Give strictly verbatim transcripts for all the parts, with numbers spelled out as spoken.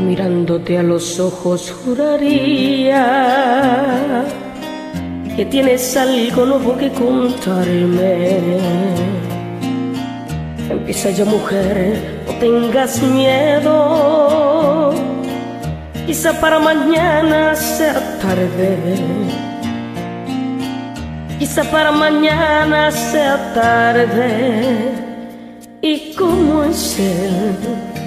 Mirándote a los ojos juraría que tienes algo nuevo que contarme. Empieza ya, mujer, no tengas miedo. Quizá para mañana sea tarde. Quizá para mañana sea tarde. ¿Y cómo es él?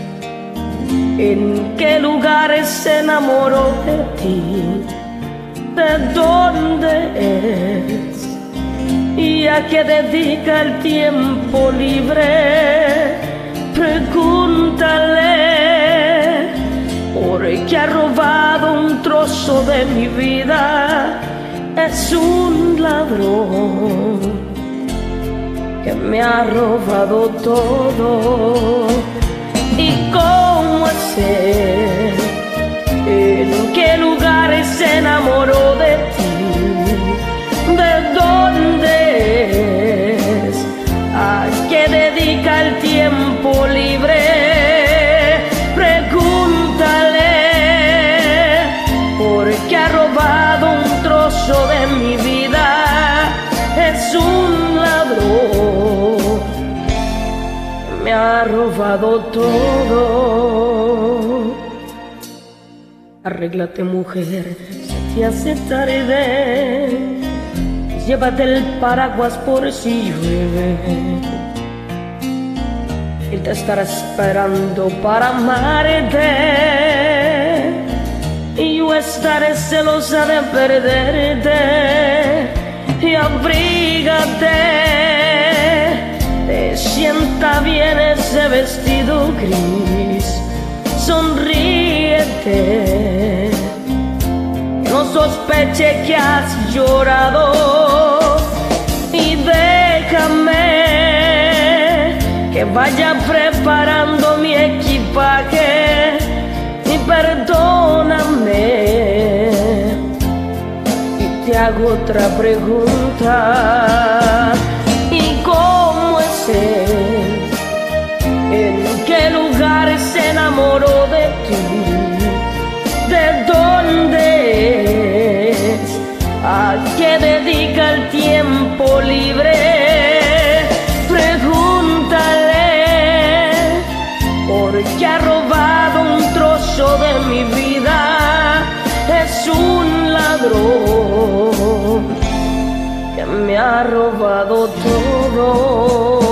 ¿En qué lugares se enamoró de ti? ¿De dónde es? ¿Y a qué dedica el tiempo libre? Pregúntale, porque ha robado un trozo de mi vida. Es un ladrón que me ha robado todo. ¿Y cómo es él? ¿En qué lugares se enamoró de ti? ¿De dónde es? ¿A qué dedica el tiempo libre? Pregúntale, porque ha robado un trozo de mi vida. Es un ladrón, me ha robado todo. Arréglate, mujer, se te hace tarde. Llévate el paraguas por si llueve. Él te estará esperando para amarte, y yo estaré celosa de perderte. Y abrígate, te sienta bien ese vestido gris. Sonríete, no sospeche que has llorado. Y déjame que vaya preparando mi equipaje. Y perdóname, te hago otra pregunta. ¿Y cómo es él? ¿En qué lugar se enamoró de ti? ¿De dónde es? ¿A qué dedica el tiempo libre? Pregúntale, porque ha robado un trozo de mi vida. Es un ladrón que me ha robado todo.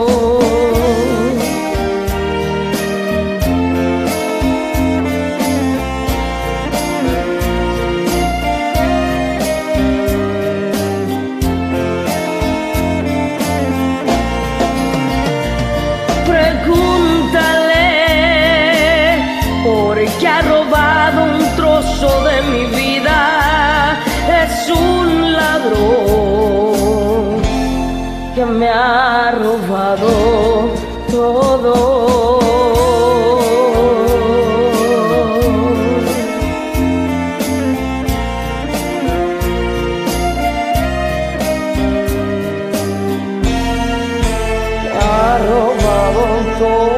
Pregúntale, porque ha robado un trozo de mi vida. Es un ladrón que me ha robado todo. Me ha robado todo.